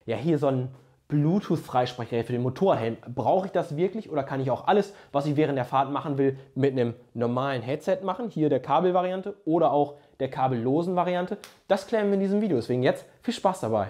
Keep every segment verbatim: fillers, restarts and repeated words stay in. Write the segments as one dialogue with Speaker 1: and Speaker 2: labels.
Speaker 1: ja, hier so ein Bluetooth-Freisprechgerät für den Motorradhelm. Brauche ich das wirklich oder kann ich auch alles, was ich während der Fahrt machen will, mit einem normalen Headset machen? Hier der Kabelvariante oder auch der kabellosen Variante. Das klären wir in diesem Video. Deswegen jetzt viel Spaß dabei.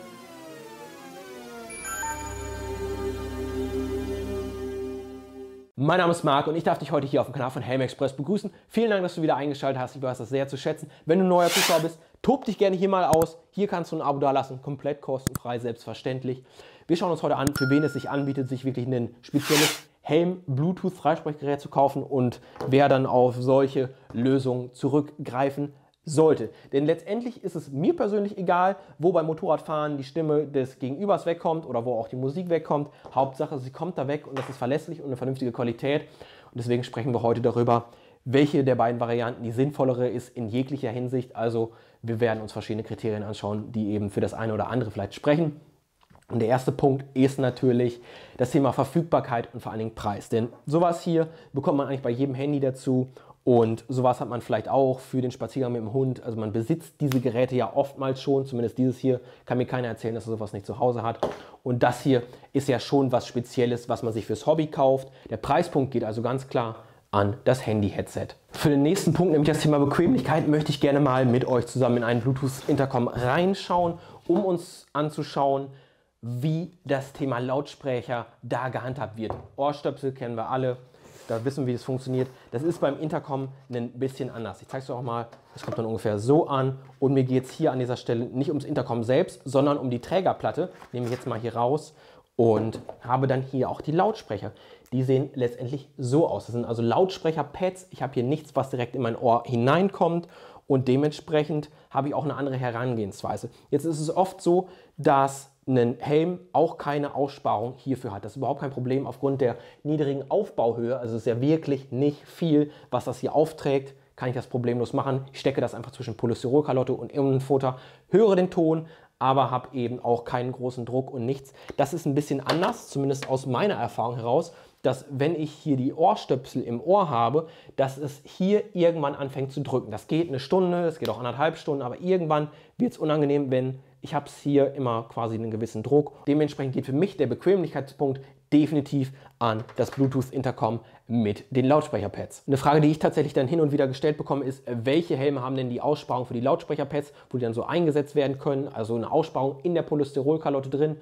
Speaker 1: Mein Name ist Marc und ich darf dich heute hier auf dem Kanal von Helm Express begrüßen. Vielen Dank, dass du wieder eingeschaltet hast. Ich weiß das sehr zu schätzen. Wenn du neuer Zuschauer bist, tob dich gerne hier mal aus. Hier kannst du ein Abo dalassen, komplett kostenfrei, selbstverständlich. Wir schauen uns heute an, für wen es sich anbietet, sich wirklich ein spezielles Helm-Bluetooth-Freisprechgerät zu kaufen und wer dann auf solche Lösungen zurückgreifen sollte. Denn letztendlich ist es mir persönlich egal, wo beim Motorradfahren die Stimme des Gegenübers wegkommt oder wo auch die Musik wegkommt. Hauptsache, sie kommt da weg und das ist verlässlich und eine vernünftige Qualität. Und deswegen sprechen wir heute darüber, welche der beiden Varianten die sinnvollere ist in jeglicher Hinsicht. Also wir werden uns verschiedene Kriterien anschauen, die eben für das eine oder andere vielleicht sprechen. Und der erste Punkt ist natürlich das Thema Verfügbarkeit und vor allen Dingen Preis. Denn sowas hier bekommt man eigentlich bei jedem Handy dazu. Und sowas hat man vielleicht auch für den Spaziergang mit dem Hund. Also man besitzt diese Geräte ja oftmals schon, zumindest dieses hier. Kann mir keiner erzählen, dass er sowas nicht zu Hause hat. Und das hier ist ja schon was Spezielles, was man sich fürs Hobby kauft. Der Preispunkt geht also ganz klar an das Handy-Headset. Für den nächsten Punkt, nämlich das Thema Bequemlichkeit, möchte ich gerne mal mit euch zusammen in einen Bluetooth-Intercom reinschauen, um uns anzuschauen, wie das Thema Lautsprecher da gehandhabt wird. Ohrstöpsel kennen wir alle. Da wissen wir, wie es funktioniert. Das ist beim Intercom ein bisschen anders. Ich zeige es euch auch mal. Das kommt dann ungefähr so an. Und mir geht es hier an dieser Stelle nicht ums Intercom selbst, sondern um die Trägerplatte. Nehme ich jetzt mal hier raus und habe dann hier auch die Lautsprecher. Die sehen letztendlich so aus. Das sind also Lautsprecher-Pads. Ich habe hier nichts, was direkt in mein Ohr hineinkommt. Und dementsprechend habe ich auch eine andere Herangehensweise. Jetzt ist es oft so, dass ein Helm auch keine Aussparung hierfür hat. Das ist überhaupt kein Problem aufgrund der niedrigen Aufbauhöhe. Also es ist ja wirklich nicht viel, was das hier aufträgt. Kann ich das problemlos machen. Ich stecke das einfach zwischen Polystyrolkalotte und Innenfutter, höre den Ton, aber habe eben auch keinen großen Druck und nichts. Das ist ein bisschen anders, zumindest aus meiner Erfahrung heraus, dass wenn ich hier die Ohrstöpsel im Ohr habe, dass es hier irgendwann anfängt zu drücken. Das geht eine Stunde, es geht auch anderthalb Stunden, aber irgendwann wird es unangenehm, wenn ich habe es hier immer quasi einen gewissen Druck. Dementsprechend geht für mich der Bequemlichkeitspunkt definitiv an das Bluetooth-Intercom mit den Lautsprecherpads. Eine Frage, die ich tatsächlich dann hin und wieder gestellt bekomme, ist, welche Helme haben denn die Aussparung für die Lautsprecherpads, wo die dann so eingesetzt werden können, also eine Aussparung in der Polystyrolkalotte drin.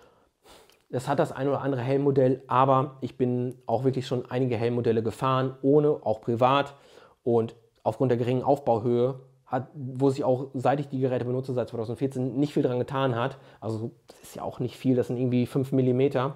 Speaker 1: Das hat das ein oder andere Helmmodell, aber ich bin auch wirklich schon einige Helmmodelle gefahren, ohne, auch privat. Und aufgrund der geringen Aufbauhöhe, hat, wo sich auch, seit ich die Geräte benutze, seit zweitausendvierzehn, nicht viel dran getan hat. Also das ist ja auch nicht viel, das sind irgendwie fünf Millimeter.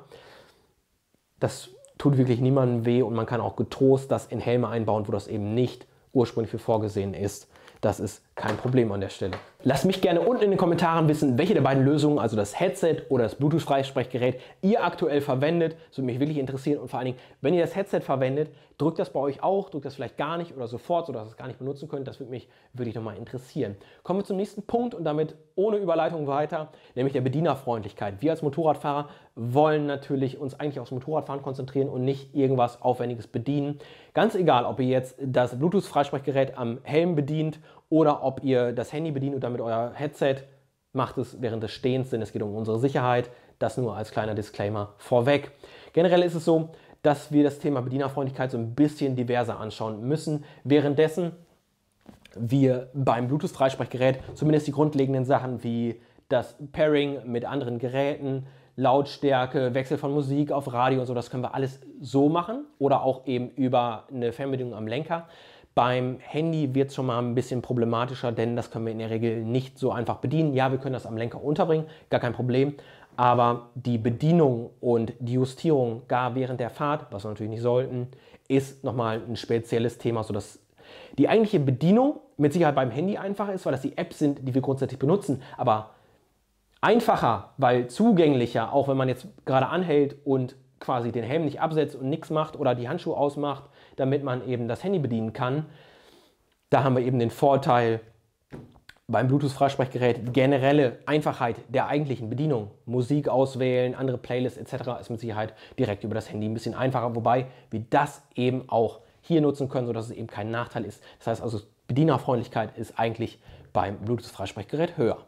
Speaker 1: Das tut wirklich niemandem weh und man kann auch getrost das in Helme einbauen, wo das eben nicht ursprünglich für vorgesehen ist. Das ist kein Problem an der Stelle. Lasst mich gerne unten in den Kommentaren wissen, welche der beiden Lösungen, also das Headset oder das Bluetooth-Freisprechgerät, ihr aktuell verwendet. Das würde mich wirklich interessieren. Und vor allen Dingen, wenn ihr das Headset verwendet, drückt das bei euch auch, drückt das vielleicht gar nicht oder sofort, sodass ihr es gar nicht benutzen könnt. Das würde mich wirklich nochmal interessieren. Kommen wir zum nächsten Punkt und damit ohne Überleitung weiter, nämlich der Bedienerfreundlichkeit. Wir als Motorradfahrer wollen natürlich uns eigentlich aufs Motorradfahren konzentrieren und nicht irgendwas Aufwendiges bedienen. Ganz egal, ob ihr jetzt das Bluetooth-Freisprechgerät am Helm bedient oder ob ihr das Handy bedient und damit euer Headset, macht es während des Stehens, denn es geht um unsere Sicherheit. Das nur als kleiner Disclaimer vorweg. Generell ist es so, dass wir das Thema Bedienerfreundlichkeit so ein bisschen diverser anschauen müssen. Währenddessen wir beim Bluetooth-Freisprechgerät zumindest die grundlegenden Sachen wie das Pairing mit anderen Geräten, Lautstärke, Wechsel von Musik auf Radio und so, das können wir alles so machen oder auch eben über eine Fernbedienung am Lenker. Beim Handy wird es schon mal ein bisschen problematischer, denn das können wir in der Regel nicht so einfach bedienen. Ja, wir können das am Lenker unterbringen, gar kein Problem. Aber die Bedienung und die Justierung gar während der Fahrt, was wir natürlich nicht sollten, ist nochmal ein spezielles Thema, sodass die eigentliche Bedienung mit Sicherheit beim Handy einfach ist, weil das die Apps sind, die wir grundsätzlich benutzen. Aber einfacher, weil zugänglicher, auch wenn man jetzt gerade anhält und quasi den Helm nicht absetzt und nichts macht oder die Handschuhe ausmacht, damit man eben das Handy bedienen kann. Da haben wir eben den Vorteil beim Bluetooth-Freisprechgerät, generelle Einfachheit der eigentlichen Bedienung. Musik auswählen, andere Playlists et cetera ist mit Sicherheit direkt über das Handy ein bisschen einfacher, wobei wir das eben auch hier nutzen können, sodass es eben kein Nachteil ist. Das heißt also, Bedienerfreundlichkeit ist eigentlich beim Bluetooth-Freisprechgerät höher.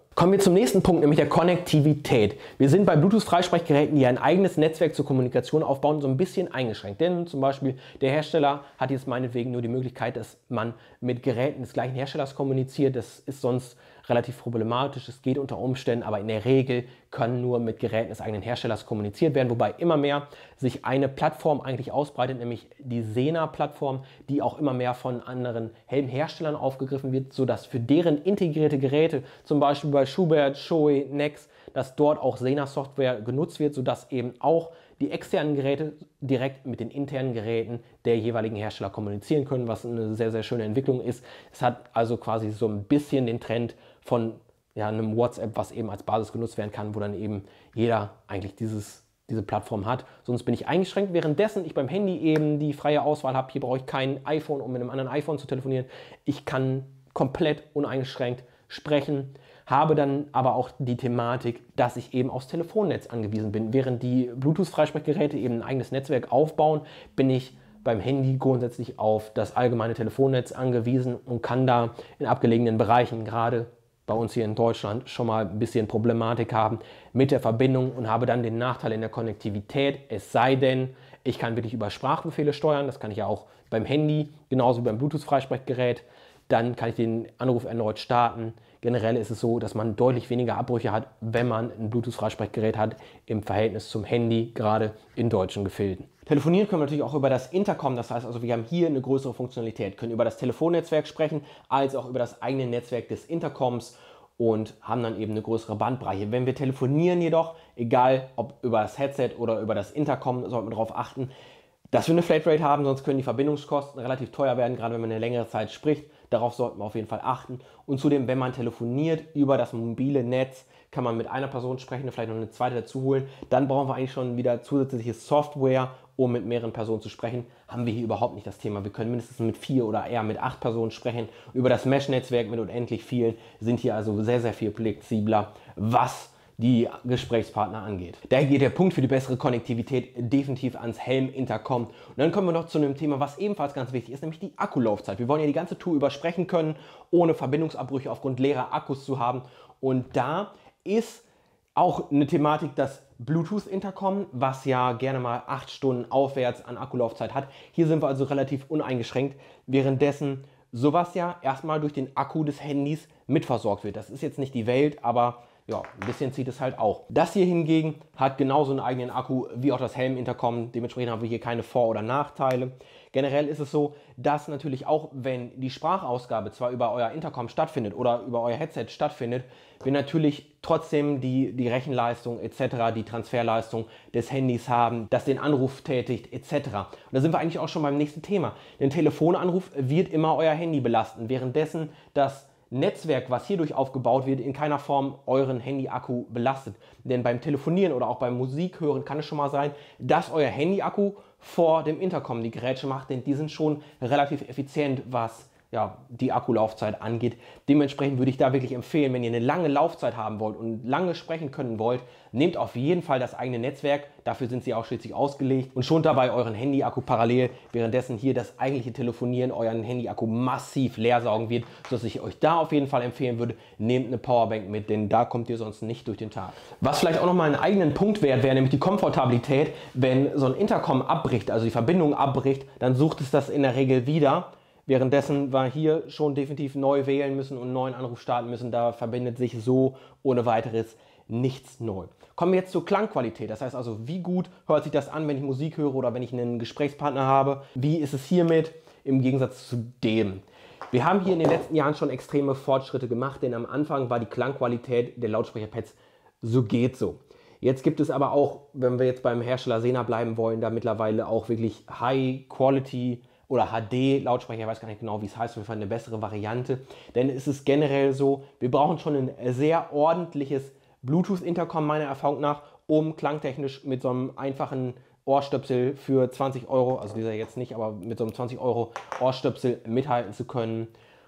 Speaker 1: Kommen wir zum nächsten Punkt, nämlich der Konnektivität. Wir sind bei Bluetooth-Freisprechgeräten, die ein eigenes Netzwerk zur Kommunikation aufbauen, so ein bisschen eingeschränkt. Denn zum Beispiel der Hersteller hat jetzt meinetwegen nur die Möglichkeit, dass man mit Geräten des gleichen Herstellers kommuniziert. Das ist sonst relativ problematisch. Es geht unter Umständen, aber in der Regel können nur mit Geräten des eigenen Herstellers kommuniziert werden, wobei immer mehr sich eine Plattform eigentlich ausbreitet, nämlich die Sena-Plattform, die auch immer mehr von anderen Helmherstellern aufgegriffen wird, sodass für deren integrierte Geräte, zum Beispiel bei Schubert, Shoei, Nex, dass dort auch Sena-Software genutzt wird, sodass eben auch die externen Geräte direkt mit den internen Geräten der jeweiligen Hersteller kommunizieren können, was eine sehr, sehr schöne Entwicklung ist. Es hat also quasi so ein bisschen den Trend von ja, einem WhatsApp, was eben als Basis genutzt werden kann, wo dann eben jeder eigentlich dieses, diese Plattform hat. Sonst bin ich eingeschränkt, währenddessen ich beim Handy eben die freie Auswahl habe. Hier brauche ich kein iPhone, um mit einem anderen iPhone zu telefonieren. Ich kann komplett uneingeschränkt sprechen, habe dann aber auch die Thematik, dass ich eben aufs Telefonnetz angewiesen bin. Während die Bluetooth-Freisprechgeräte eben ein eigenes Netzwerk aufbauen, bin ich beim Handy grundsätzlich auf das allgemeine Telefonnetz angewiesen und kann da in abgelegenen Bereichen, gerade bei uns hier in Deutschland, schon mal ein bisschen Problematik haben mit der Verbindung und habe dann den Nachteil in der Konnektivität, es sei denn, ich kann wirklich über Sprachbefehle steuern, das kann ich ja auch beim Handy, genauso wie beim Bluetooth-Freisprechgerät, dann kann ich den Anruf erneut starten. Generell ist es so, dass man deutlich weniger Abbrüche hat, wenn man ein Bluetooth-Freisprechgerät hat, im Verhältnis zum Handy, gerade in deutschen Gefilden. Telefonieren können wir natürlich auch über das Intercom, das heißt also, wir haben hier eine größere Funktionalität, können über das Telefonnetzwerk sprechen, als auch über das eigene Netzwerk des Intercoms und haben dann eben eine größere Bandbreite. Wenn wir telefonieren jedoch, egal ob über das Headset oder über das Intercom, sollten wir darauf achten, dass wir eine Flatrate haben, sonst können die Verbindungskosten relativ teuer werden, gerade wenn man eine längere Zeit spricht. Darauf sollten wir auf jeden Fall achten. Und zudem, wenn man telefoniert über das mobile Netz, kann man mit einer Person sprechen, vielleicht noch eine zweite dazu holen. Dann brauchen wir eigentlich schon wieder zusätzliche Software, um mit mehreren Personen zu sprechen. Haben wir hier überhaupt nicht das Thema. Wir können mindestens mit vier oder eher mit acht Personen sprechen. Über das Mesh-Netzwerk mit unendlich vielen sind hier also sehr, sehr viel flexibler, was die Gesprächspartner angeht. Daher geht der Punkt für die bessere Konnektivität definitiv ans Helm-Intercom. Und dann kommen wir noch zu einem Thema, was ebenfalls ganz wichtig ist, nämlich die Akkulaufzeit. Wir wollen ja die ganze Tour über sprechen können, ohne Verbindungsabbrüche aufgrund leerer Akkus zu haben. Und da ist auch eine Thematik, das Bluetooth-Intercom, was ja gerne mal acht Stunden aufwärts an Akkulaufzeit hat. Hier sind wir also relativ uneingeschränkt, währenddessen sowas ja erstmal durch den Akku des Handys mitversorgt wird. Das ist jetzt nicht die Welt, aber ja, ein bisschen zieht es halt auch. Das hier hingegen hat genauso einen eigenen Akku wie auch das Helm-Intercom. Dementsprechend haben wir hier keine Vor- oder Nachteile. Generell ist es so, dass natürlich auch, wenn die Sprachausgabe zwar über euer Intercom stattfindet oder über euer Headset stattfindet, wir natürlich trotzdem die, die Rechenleistung et cetera, die Transferleistung des Handys haben, das den Anruf tätigt et cetera. Und da sind wir eigentlich auch schon beim nächsten Thema. Ein Telefonanruf wird immer euer Handy belasten, währenddessen das Netzwerk, was hierdurch aufgebaut wird, in keiner Form euren Handy-Akku belastet. Denn beim Telefonieren oder auch beim Musikhören kann es schon mal sein, dass euer Handy-Akku vor dem Intercom die Grätsche macht, denn die sind schon relativ effizient, was ja, die Akkulaufzeit angeht. Dementsprechend würde ich da wirklich empfehlen, wenn ihr eine lange Laufzeit haben wollt und lange sprechen können wollt, nehmt auf jeden Fall das eigene Netzwerk, dafür sind sie ausschließlich ausgelegt und schont dabei euren Handy-Akku parallel, währenddessen hier das eigentliche Telefonieren euren Handy-Akku massiv leer saugen wird, sodass ich euch da auf jeden Fall empfehlen würde, nehmt eine Powerbank mit, denn da kommt ihr sonst nicht durch den Tag. Was vielleicht auch nochmal einen eigenen Punkt wert wäre, nämlich die Komfortabilität. Wenn so ein Intercom abbricht, also die Verbindung abbricht, dann sucht es das in der Regel wieder. Währenddessen wir hier schon definitiv neu wählen müssen und einen neuen Anruf starten müssen. Da verbindet sich so ohne weiteres nichts neu. Kommen wir jetzt zur Klangqualität. Das heißt also, wie gut hört sich das an, wenn ich Musik höre oder wenn ich einen Gesprächspartner habe? Wie ist es hiermit im Gegensatz zu dem? Wir haben hier in den letzten Jahren schon extreme Fortschritte gemacht, denn am Anfang war die Klangqualität der Lautsprecherpads so geht so. Jetzt gibt es aber auch, wenn wir jetzt beim Hersteller Sena bleiben wollen, da mittlerweile auch wirklich High Quality oder H D-Lautsprecher, ich weiß gar nicht genau, wie es heißt, auf jeden Fall eine bessere Variante. Denn es ist generell so, wir brauchen schon ein sehr ordentliches Bluetooth-Intercom meiner Erfahrung nach, um klangtechnisch mit so einem einfachen Ohrstöpsel für zwanzig Euro, also dieser jetzt nicht, aber mit so einem zwanzig Euro Ohrstöpsel mithalten zu können.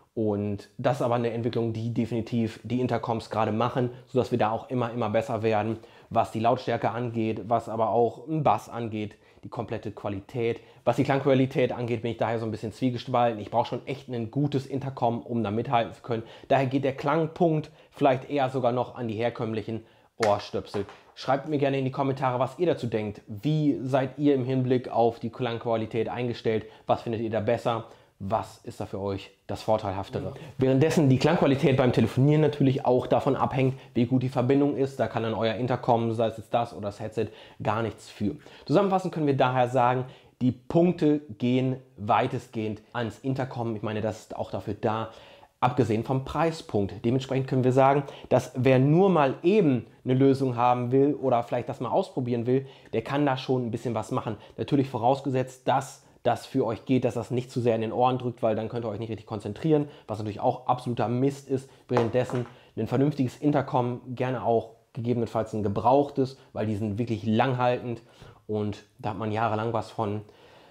Speaker 1: Und das ist aber eine Entwicklung, die definitiv die Intercoms gerade machen, sodass wir da auch immer, immer besser werden. was die Lautstärke angeht, was aber auch ein Bass angeht, die komplette Qualität. Was die Klangqualität angeht, bin ich daher so ein bisschen zwiegespalten. Ich brauche schon echt ein gutes Intercom, um da mithalten zu können. Daher geht der Klangpunkt vielleicht eher sogar noch an die herkömmlichen Ohrstöpsel. Schreibt mir gerne in die Kommentare, was ihr dazu denkt. Wie seid ihr im Hinblick auf die Klangqualität eingestellt? Was findet ihr da besser? Was ist da für euch das Vorteilhaftere? Ja. Währenddessen die Klangqualität beim Telefonieren natürlich auch davon abhängt, wie gut die Verbindung ist. Da kann dann euer Intercom, sei es jetzt das oder das Headset, gar nichts für. Zusammenfassend können wir daher sagen, die Punkte gehen weitestgehend ans Intercom. Ich meine, das ist auch dafür da, abgesehen vom Preispunkt. Dementsprechend können wir sagen, dass wer nur mal eben eine Lösung haben will oder vielleicht das mal ausprobieren will, der kann da schon ein bisschen was machen. Natürlich vorausgesetzt, dass das für euch geht, dass das nicht zu sehr in den Ohren drückt, weil dann könnt ihr euch nicht richtig konzentrieren, was natürlich auch absoluter Mist ist. Währenddessen ein vernünftiges Intercom, gerne auch gegebenenfalls ein gebrauchtes, weil die sind wirklich langhaltend und da hat man jahrelang was von.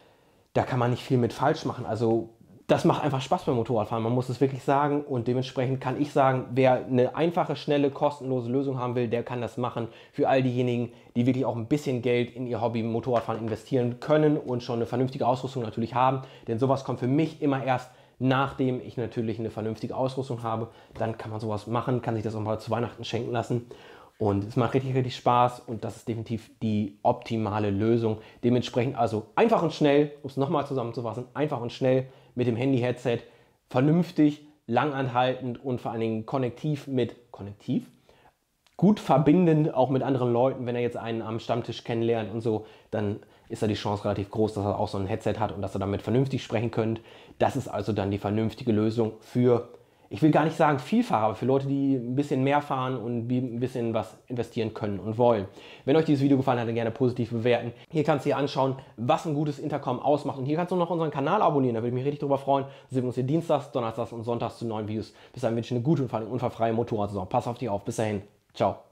Speaker 1: Da kann man nicht viel mit falsch machen. Also das macht einfach Spaß beim Motorradfahren, man muss es wirklich sagen, und dementsprechend kann ich sagen, wer eine einfache, schnelle, kostenlose Lösung haben will, der kann das machen. Für all diejenigen, die wirklich auch ein bisschen Geld in ihr Hobby Motorradfahren investieren können und schon eine vernünftige Ausrüstung natürlich haben, denn sowas kommt für mich immer erst, nachdem ich natürlich eine vernünftige Ausrüstung habe. Dann kann man sowas machen, kann sich das auch mal zu Weihnachten schenken lassen. Und es macht richtig, richtig Spaß und das ist definitiv die optimale Lösung. Dementsprechend also einfach und schnell, um es nochmal zusammenzufassen, einfach und schnell mit dem Handy-Headset, vernünftig, langanhaltend und vor allen Dingen konnektiv mit, konnektiv? Gut verbindend auch mit anderen Leuten. Wenn er jetzt einen am Stammtisch kennenlernt und so, dann ist da die Chance relativ groß, dass er auch so ein Headset hat und dass ihr damit vernünftig sprechen könnt. Das ist also dann die vernünftige Lösung für, ich will gar nicht sagen Vielfahrer, aber für Leute, die ein bisschen mehr fahren und ein bisschen was investieren können und wollen. Wenn euch dieses Video gefallen hat, dann gerne positiv bewerten. Hier kannst du dir anschauen, was ein gutes Intercom ausmacht. Und hier kannst du noch unseren Kanal abonnieren, da würde ich mich richtig drüber freuen. Dann sehen wir uns hier Dienstags, Donnerstags und Sonntags zu neuen Videos. Bis dahin wünsche ich eine gute und vor allem unfallfreie Motorradsaison. Pass auf dich auf. Bis dahin. Ciao.